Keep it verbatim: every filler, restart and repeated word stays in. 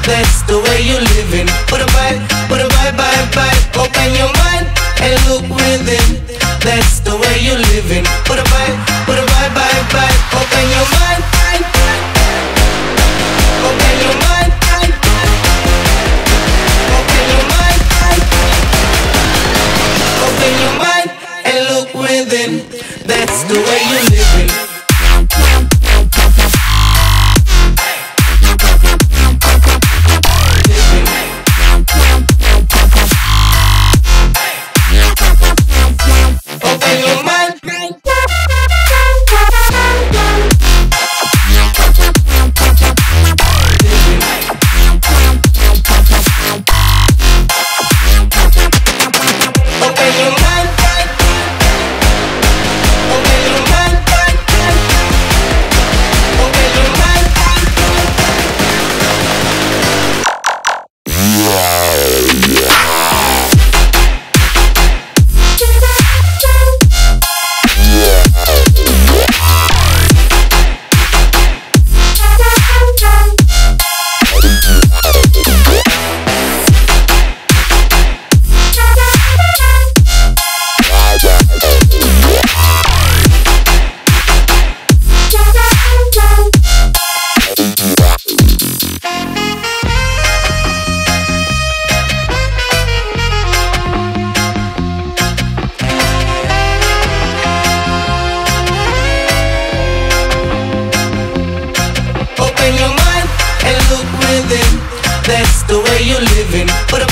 that's the way you're living. Put a bite, put a bite, bite, bite. Open your mind and look within. That's the way you're living. Put a bite, put a bite, bite, bite. Open your mind, open your mind, open your mind, open your mind and look within. That's the way you're living. That's the way you're living. Put a